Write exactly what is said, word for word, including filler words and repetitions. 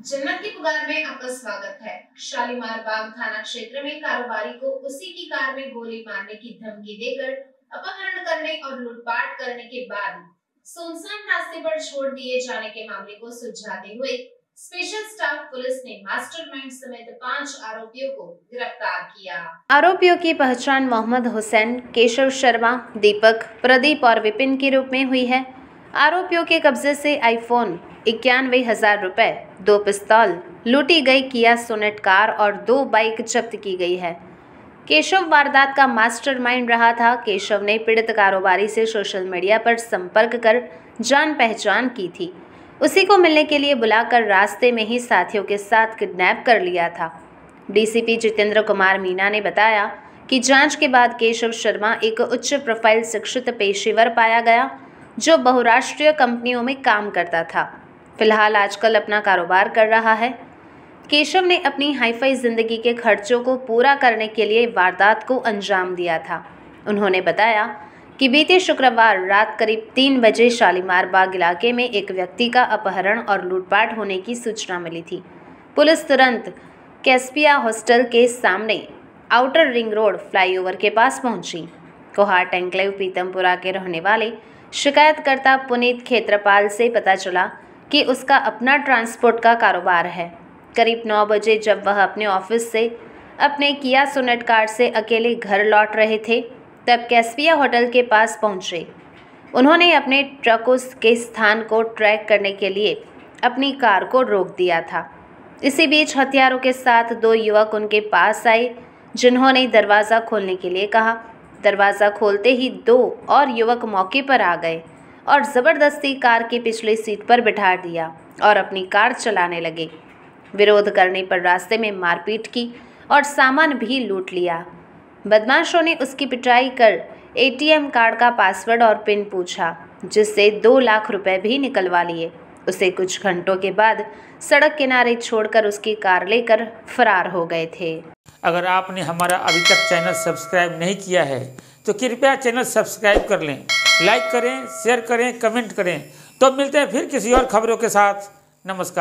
जन्नत की पुकार में आपका स्वागत है। शालीमार बाग थाना क्षेत्र में कारोबारी को उसी की कार में गोली मारने की धमकी देकर अपहरण करने और लूटपाट करने के बाद सुनसान रास्ते पर छोड़ दिए जाने के मामले को सुलझाते हुए स्पेशल स्टाफ पुलिस ने मास्टरमाइंड समेत पांच आरोपियों को गिरफ्तार किया। आरोपियों की पहचान मोहम्मद हुसैन, केशव शर्मा, दीपक, प्रदीप और विपिन के रूप में हुई है। आरोपियों के कब्जे से आईफोन इक्यानवे हजार रुपए, दो पिस्तौल, लूटी गई किया सोनेट कार और दो बाइक जब्त की गई है। केशव वारदात का मास्टरमाइंड रहा था। केशव ने पीड़ित कारोबारी से सोशल मीडिया पर संपर्क कर जान पहचान की थी। उसी को मिलने के लिए बुलाकर रास्ते में ही साथियों के साथ किडनैप कर लिया था। डीसीपी जितेंद्र कुमार मीना ने बताया कि जांच के बाद केशव शर्मा एक उच्च प्रोफाइल शिक्षित पेशेवर पाया गया जो बहुराष्ट्रीय कंपनियों में काम करता था। फिलहाल आजकल अपना कारोबार कर रहा है। केशव ने अपनी हाईफाई जिंदगी के खर्चों को पूरा करने के लिए वारदात को अंजाम दिया था। उन्होंने बताया कि बीते शुक्रवार रात करीब तीन बजे शालीमार बाग इलाके में एक व्यक्ति का अपहरण और लूटपाट होने की सूचना मिली थी। पुलिस तुरंत कैस्पिया हॉस्टल के सामने आउटर रिंग रोड फ्लाईओवर के पास पहुंची। कोहाट एन्क्लेव पीतमपुरा के रहने वाले शिकायतकर्ता पुनीत खेत्रपाल से पता चला कि उसका अपना ट्रांसपोर्ट का कारोबार है। करीब नौ बजे जब वह अपने ऑफिस से अपने किया सोनेट कार से अकेले घर लौट रहे थे, तब कैस्पिया होटल के पास पहुंचे। उन्होंने अपने ट्रकों के स्थान को ट्रैक करने के लिए अपनी कार को रोक दिया था। इसी बीच हथियारों के साथ दो युवक उनके पास आए, जिन्होंने दरवाज़ा खोलने के लिए कहा। दरवाज़ा खोलते ही दो और युवक मौके पर आ गए और ज़बरदस्ती कार की पिछली सीट पर बिठा दिया और अपनी कार चलाने लगे। विरोध करने पर रास्ते में मारपीट की और सामान भी लूट लिया। बदमाशों ने उसकी पिटाई कर एटीएम कार्ड का पासवर्ड और पिन पूछा, जिससे दो लाख रुपए भी निकलवा लिए। उसे कुछ घंटों के बाद सड़क किनारे छोड़कर उसकी कार लेकर फरार हो गए थे। अगर आपने हमारा अभी तक चैनल सब्सक्राइब नहीं किया है तो कृपया चैनल सब्सक्राइब कर लें, लाइक करें, शेयर करें, कमेंट करें। तो मिलते हैं फिर किसी और खबरों के साथ। नमस्कार।